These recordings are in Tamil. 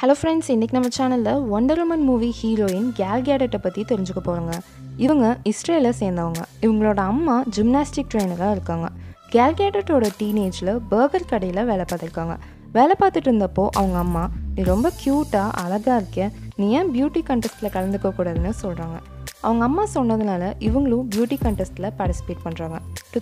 Hello friends, இன்னைக்கு நம்ம சேனல்ல Wonder Woman movie heroine Gal கேடட்டை பத்தி தெரிஞ்சுக்க போறோங்க. இவங்க இஸ்ரேலை சேர்ந்தவங்க. இவங்களோட அம்மா ஜிம்னாஸ்டிக் ட்ரெயினரா இருக்காங்க. கேல் கேடட்டோட டீனேஜ்ல பர்கர் கடையில வேலை பார்த்துருக்காங்க. வேலை பார்த்துட்டு இருந்தப்போ அவங்க அம்மா, நீ ரொம்ப க்யூட்டா அழகா இருக்க, நீ ஏன் பியூட்டி கண்டெஸ்ட்ல கலந்துக்க கூடாதுன்னு சொல்றாங்க. அவங்க அம்மா சொன்னதுனால இவங்களும் பியூட்டி கண்டெஸ்ட்ல பார்ட்டிசிபேட் பண்றாங்க.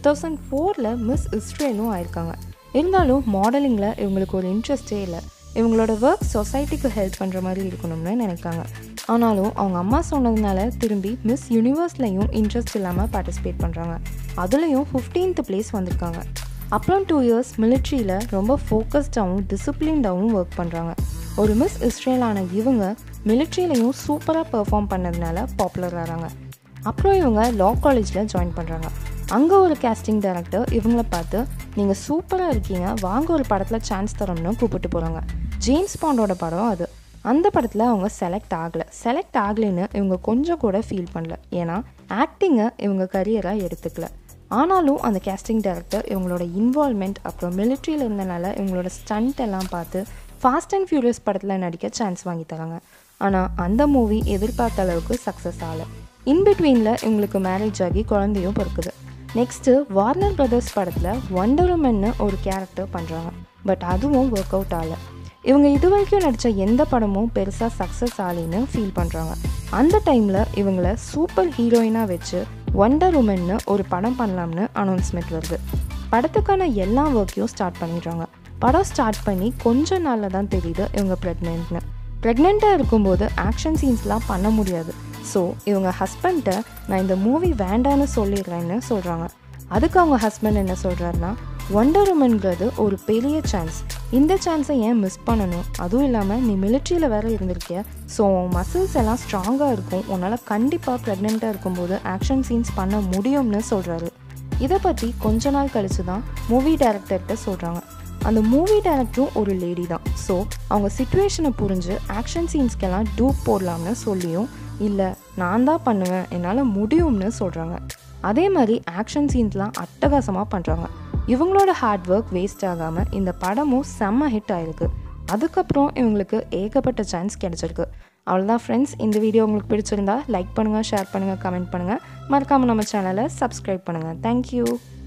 2004ல மிஸ் இஸ்ரேலும் ஆயிருக்காங்க. இருந்தாலும் மாடலிங்ல இவங்களுக்கு ஒரு இன்ட்ரெஸ்டே இல்லை. இவங்களோட ஒர்க் சொசைட்டிக்கு ஹெல்ப் பண்ணுற மாதிரி இருக்கணும்னு நினைக்காங்க. ஆனாலும் அவங்க அம்மா சொன்னதுனால திரும்பி மிஸ் யூனிவர்ஸ்லையும் இன்ட்ரெஸ்ட் இல்லாமல் பார்ட்டிசிபேட் பண்ணுறாங்க. அதுலேயும் 15th பிளேஸ் வந்திருக்காங்க. அப்புறம் 2 இயர்ஸ் மிலிட்ரியில் ரொம்ப ஃபோக்கஸ்டாகவும் டிசிப்ளின்டாகவும் ஒர்க் பண்ணுறாங்க. ஒரு மிஸ் இஸ்ரேலான இவங்க மிலிட்ரியிலையும் சூப்பராக பெர்ஃபார்ம் பண்ணதுனால பாப்புலர் ஆகிறாங்க. அப்புறம் இவங்க லா காலேஜில் ஜாயின் பண்ணுறாங்க. அங்கே ஒரு கேஸ்டிங் டைரக்டர் இவங்கள பார்த்து, நீங்கள் சூப்பராக இருக்கீங்க, வாங்க ஒரு படத்தில் சான்ஸ் தரோம்னு கூப்பிட்டு போகிறாங்க. ஜேம்ஸ் பாண்டோட படம் அது. அந்த படத்தில் அவங்க செலக்ட் ஆகலைன்னு இவங்க கொஞ்சம் கூட ஃபீல் பண்ணல. ஏன்னா ஆக்டிங்கை இவங்க கரியராக எடுத்துக்கல. ஆனாலும் அந்த கேஸ்டிங் டைரக்டர் இவங்களோட இன்வால்மெண்ட் அப்புறம் மிலிட்ரியில் இருந்தனால இவங்களோட ஸ்டண்ட் எல்லாம் பார்த்து ஃபாஸ்ட் அண்ட் ஃபியூரியஸ் படத்தில் நடிக்க சான்ஸ் வாங்கி தராங்க. ஆனால் அந்த மூவி எதிர்பார்த்த அளவுக்கு சக்ஸஸ் ஆகலை. இன்பிட்வீனில் இவங்களுக்கு மேரேஜ் ஆகி குழந்தையும் பிறக்குது. நெக்ஸ்ட்டு வார்னர் பிரதர்ஸ் படத்தில் வண்டர் உமன்னு ஒரு கேரக்டர் பண்ணுறாங்க. பட் அதுவும் ஒர்க் அவுட் ஆகலை. இவங்க இது வரைக்கும் நடித்த எந்த படமும் பெருசாக சக்ஸஸ் ஆகலைன்னு ஃபீல் பண்ணுறாங்க. அந்த டைமில் இவங்கள சூப்பர் ஹீரோயினாக வச்சு வண்டர் உமன்னு ஒரு படம் பண்ணலாம்னு அனௌன்ஸ்மெண்ட் வருது. படத்துக்கான எல்லா ஒர்க்கையும் ஸ்டார்ட் பண்ணிடுறாங்க. படம் ஸ்டார்ட் பண்ணி கொஞ்ச நாளில் தான் தெரியுது இவங்க ப்ரெக்னெண்ட்டாக இருக்கும்போது ஆக்ஷன் சீன்ஸ்லாம் பண்ண முடியாது. ஸோ இவங்க ஹஸ்பண்ட்டை நான் இந்த மூவி வேண்டான்னு சொல்லிடுறேன்னு சொல்கிறாங்க. அதுக்கு அவங்க ஹஸ்பண்ட் என்ன சொல்கிறாருன்னா, வண்டர் உமன்கிறது ஒரு பெரிய சான்ஸ், இந்த சான்ஸை ஏன் மிஸ் பண்ணணும், அதுவும் இல்லாமல் நீ மிலிட்ரியில் வேறு இருந்திருக்கிய, ஸோ உன் மசில்ஸ் எல்லாம் ஸ்ட்ராங்காக இருக்கும், உன்னால் கண்டிப்பாக ப்ரெக்னெண்ட்டாக இருக்கும்போது ஆக்ஷன் சீன்ஸ் பண்ண முடியும்னு சொல்கிறாரு. இதை பற்றி கொஞ்ச நாள் கழித்து தான் மூவி டைரக்டர்கிட்ட சொல்கிறாங்க. அந்த மூவி டைரக்டரும் ஒரு லேடி தான். ஸோ அவங்க சிச்சுவேஷனை புரிஞ்சு ஆக்ஷன் சீன்ஸ்க்கெல்லாம் டூப் போடலாம்னு சொல்லியும், இல்லை நான் தான் பண்ணுவேன், என்னால் முடியும்னு சொல்கிறாங்க. அதே மாதிரி ஆக்ஷன் சீன்ஸ்லாம் அட்டகாசமாக பண்ணுறாங்க. இவங்களோட ஹார்ட் ஒர்க் வேஸ்ட் ஆகாமல் இந்த படமும் செம்ம ஹிட் ஆகிருக்கு. அதுக்கப்புறம் இவங்களுக்கு ஏகப்பட்ட சான்ஸ் கிடச்சிருக்கு. அவ்வளோதான் ஃப்ரெண்ட்ஸ், இந்த வீடியோ உங்களுக்கு பிடிச்சிருந்தா லைக் பண்ணுங்கள், ஷேர் பண்ணுங்கள், கமெண்ட் பண்ணுங்கள். மறக்காமல் நம்ம சேனலை சப்ஸ்கிரைப் பண்ணுங்கள். தேங்க்யூ.